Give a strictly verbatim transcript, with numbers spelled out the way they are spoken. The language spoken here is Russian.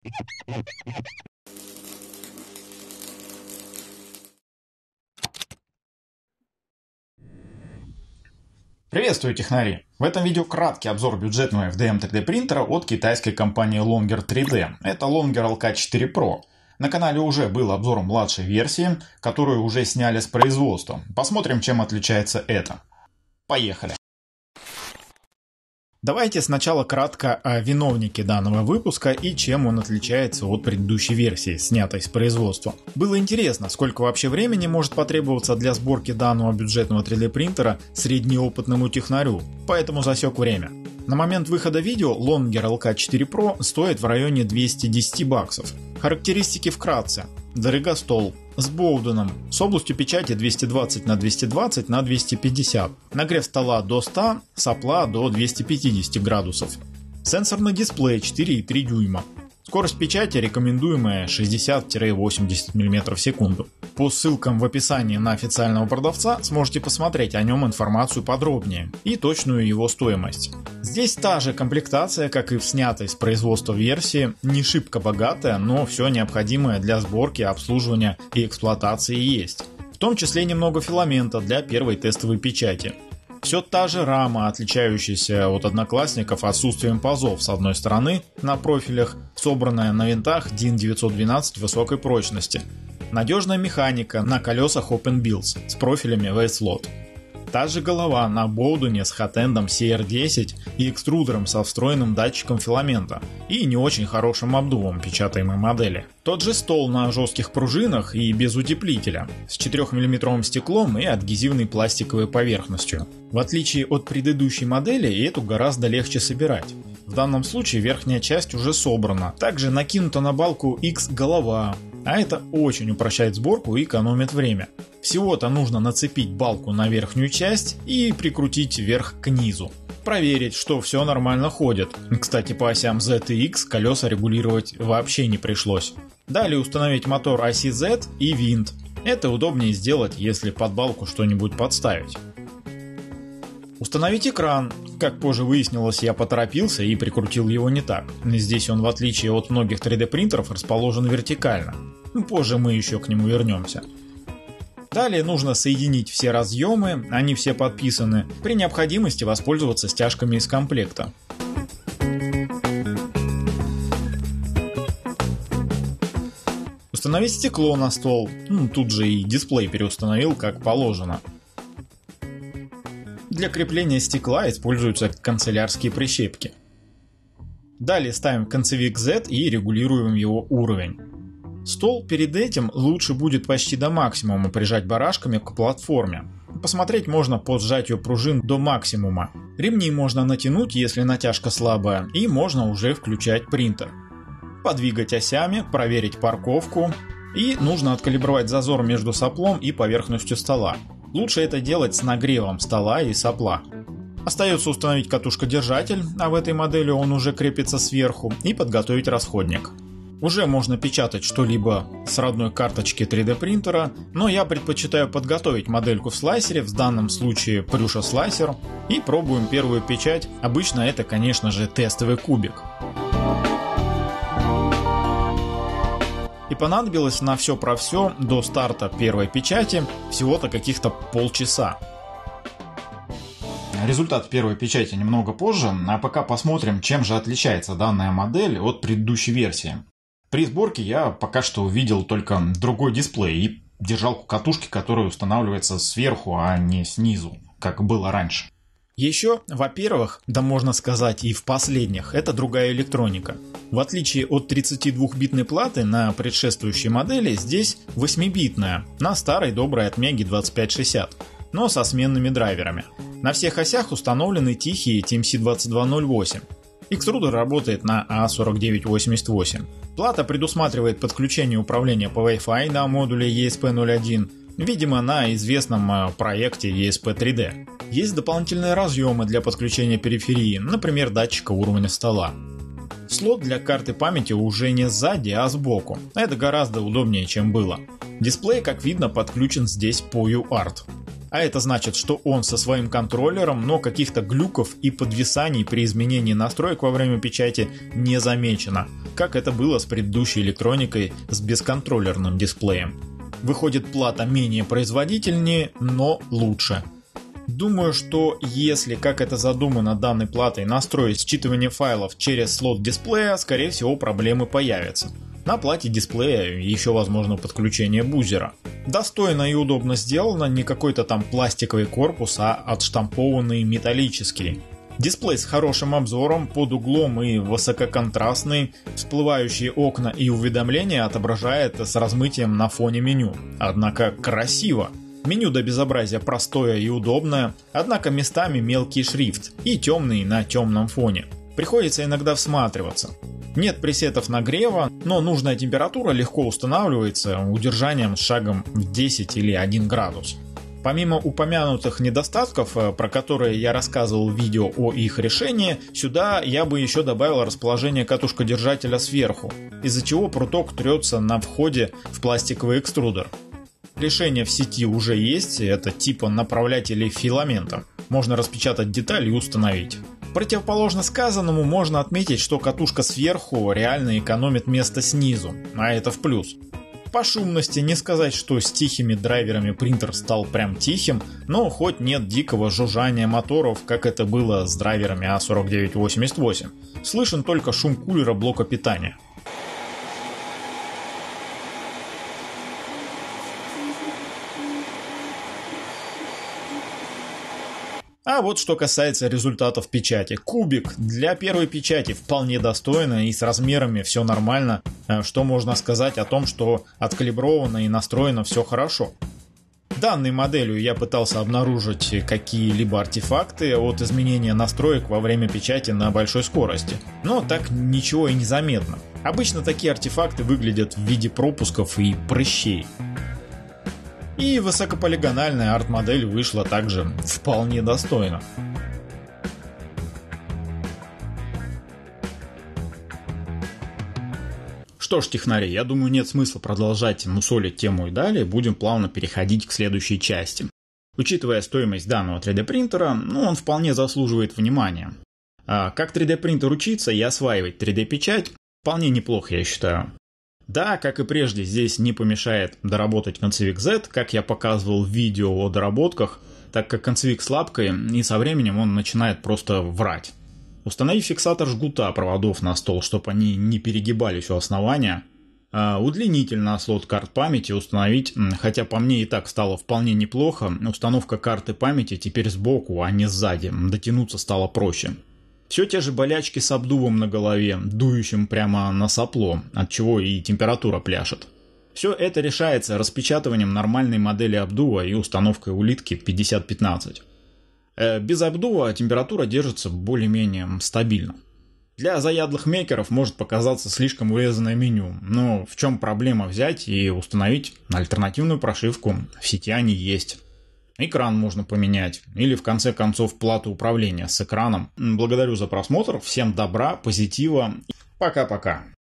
Приветствую, технари! В этом видео краткий обзор бюджетного эф ди эм три дэ принтера от китайской компании Longer три дэ. Это Longer эл ка четыре про. На канале уже был обзор младшей версии, которую уже сняли с производства. Посмотрим, чем отличается это. Поехали! Давайте сначала кратко о виновнике данного выпуска и чем он отличается от предыдущей версии, снятой с производства. Было интересно, сколько вообще времени может потребоваться для сборки данного бюджетного три дэ принтера среднеопытному технарю, поэтому засек время. На момент выхода видео Longer эл ка четыре про стоит в районе двухсот десяти баксов. Характеристики вкратце. Дорогостол с Боуденом, с областью печати двести двадцать на двести двадцать на двести пятьдесят, нагрев стола до ста, сопла до двухсот пятидесяти градусов. Сенсорный дисплей четыре и три дюйма. Скорость печати рекомендуемая шестьдесят — восемьдесят миллиметров в секунду. По ссылкам в описании на официального продавца сможете посмотреть о нем информацию подробнее и точную его стоимость. Здесь та же комплектация, как и в снятой с производства версии, не шибко богатая, но все необходимое для сборки, обслуживания и эксплуатации есть. В том числе немного филамента для первой тестовой печати. Все та же рама, отличающаяся от одноклассников отсутствием пазов с одной стороны на профилях, собранная на винтах дин девятьсот двенадцать высокой прочности. Надежная механика на колесах Open Builds с профилями V-Slot. Та же голова на Боудене с хатендом си эр десять и экструдером со встроенным датчиком филамента и не очень хорошим обдувом печатаемой модели. Тот же стол на жестких пружинах и без утеплителя, с четырёхмиллиметровым стеклом и адгезивной пластиковой поверхностью. В отличие от предыдущей модели, эту гораздо легче собирать. В данном случае верхняя часть уже собрана. Также накинута на балку X голова, а это очень упрощает сборку и экономит время. Всего-то нужно нацепить балку на верхнюю часть и прикрутить вверх к низу. Проверить, что все нормально ходит. Кстати, по осям Z и X колеса регулировать вообще не пришлось. Далее установить мотор оси Z и винт. Это удобнее сделать, если под балку что-нибудь подставить. Установить экран. Как позже выяснилось, я поторопился и прикрутил его не так. Здесь он, в отличие от многих три дэ принтеров, расположен вертикально. Позже мы еще к нему вернемся. Далее нужно соединить все разъемы, они все подписаны. При необходимости воспользоваться стяжками из комплекта. Установить стекло на стол. Ну, тут же и дисплей переустановил, как положено. Для крепления стекла используются канцелярские прищепки. Далее ставим концевик Z и регулируем его уровень. Стол перед этим лучше будет почти до максимума прижать барашками к платформе. Посмотреть можно по сжатию пружин до максимума. Ремни можно натянуть, если натяжка слабая, и можно уже включать принтер. Подвигать осями, проверить парковку. И нужно откалибровать зазор между соплом и поверхностью стола. Лучше это делать с нагревом стола и сопла. Остается установить катушкодержатель, а в этой модели он уже крепится сверху, и подготовить расходник. Уже можно печатать что-либо с родной карточки три дэ принтера, но я предпочитаю подготовить модельку в слайсере, в данном случае Prusa слайсер, и пробуем первую печать. Обычно это, конечно же, тестовый кубик. И понадобилось на все про все до старта первой печати всего-то каких-то полчаса. Результат первой печати немного позже, а пока посмотрим, чем же отличается данная модель от предыдущей версии. При сборке я пока что увидел только другой дисплей и держалку катушки, которая устанавливается сверху, а не снизу, как было раньше. Еще, во-первых, да можно сказать и в последних, это другая электроника. В отличие от тридцатидвухбитной платы на предшествующей модели, здесь восьмибитная, на старой доброй Atmega двадцать пять шестьдесят, но со сменными драйверами. На всех осях установлены тихие ти эм си двадцать два ноль восемь. Экструдер работает на а сорок девять восемьдесят восемь. Плата предусматривает подключение управления по Wi-Fi на модуле и эс пи ноль один, видимо на известном проекте и эс пи три дэ. Есть дополнительные разъемы для подключения периферии, например датчика уровня стола. Слот для карты памяти уже не сзади, а сбоку. Это гораздо удобнее, чем было. Дисплей, как видно, подключен здесь по ю арт. А это значит, что он со своим контроллером, но каких-то глюков и подвисаний при изменении настроек во время печати не замечено, как это было с предыдущей электроникой с бесконтроллерным дисплеем. Выходит, плата менее производительнее, но лучше. Думаю, что если, как это задумано данной платой, настроить считывание файлов через слот дисплея, скорее всего проблемы появятся. На плате дисплея еще возможно подключение бузера. Достойно и удобно сделано, не какой-то там пластиковый корпус, а отштампованный металлический. Дисплей с хорошим обзором, под углом и высококонтрастный, всплывающие окна и уведомления отображает с размытием на фоне меню. Однако красиво. Меню до безобразия простое и удобное, однако местами мелкий шрифт и темный на темном фоне. Приходится иногда всматриваться. Нет пресетов нагрева, но нужная температура легко устанавливается удержанием с шагом в десять или один градус. Помимо упомянутых недостатков, про которые я рассказывал в видео о их решении, сюда я бы еще добавил расположение катушкодержателя сверху, из-за чего пруток трется на входе в пластиковый экструдер. Решение в сети уже есть, это типа направлятелей филамента. Можно распечатать деталь и установить. Противоположно сказанному можно отметить, что катушка сверху реально экономит место снизу, а это в плюс. По шумности не сказать, что с тихими драйверами принтер стал прям тихим, но хоть нет дикого жужжания моторов, как это было с драйверами а сорок девять восемьдесят восемь. Слышен только шум кулера блока питания. А вот что касается результатов печати. Кубик для первой печати вполне достойно и с размерами все нормально. Что можно сказать о том, что откалибровано и настроено все хорошо. Данной моделью я пытался обнаружить какие-либо артефакты от изменения настроек во время печати на большой скорости. Но так ничего и не заметно. Обычно такие артефакты выглядят в виде пропусков и прыщей. И высокополигональная арт-модель вышла также вполне достойно. Что ж, технари, я думаю, нет смысла продолжать мусолить тему и далее, будем плавно переходить к следующей части. Учитывая стоимость данного три дэ принтера, ну, он вполне заслуживает внимания. А как три дэ принтер учиться и осваивать три дэ печать вполне неплохо, я считаю. Да, как и прежде, здесь не помешает доработать концевик зет, как я показывал в видео о доработках, так как концевик с лапкой, и со временем он начинает просто врать. Установив фиксатор жгута проводов на стол, чтобы они не перегибались у основания. Удлинитель на слот карт памяти установить, хотя по мне и так стало вполне неплохо, установка карты памяти теперь сбоку, а не сзади, дотянуться стало проще. Все те же болячки с обдувом на голове, дующим прямо на сопло, от чего и температура пляшет. Все это решается распечатыванием нормальной модели обдува и установкой улитки пятьдесят пятнадцать. Без обдува температура держится более-менее стабильно. Для заядлых мейкеров может показаться слишком урезанное меню, но в чем проблема взять и установить альтернативную прошивку, в сети они есть. Экран можно поменять, или в конце концов плату управления с экраном. Благодарю за просмотр, всем добра, позитива, пока-пока.